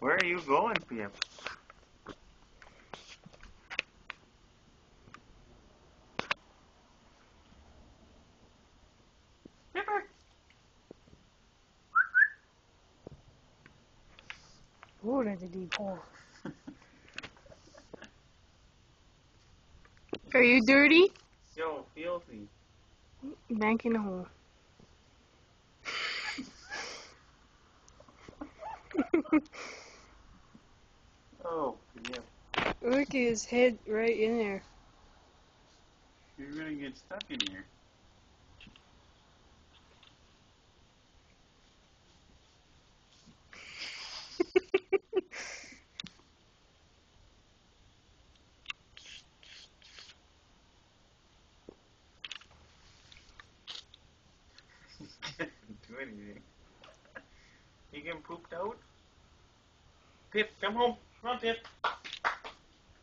Where are you going, Pip? Pipper! Oh, that's a deep hole. Are you dirty? So filthy. Back in the hole. Oh, Pip. Look at his head right in there. You're gonna get stuck in here. Can't do anything. You getting pooped out? Pip, come home. Come on, Pip.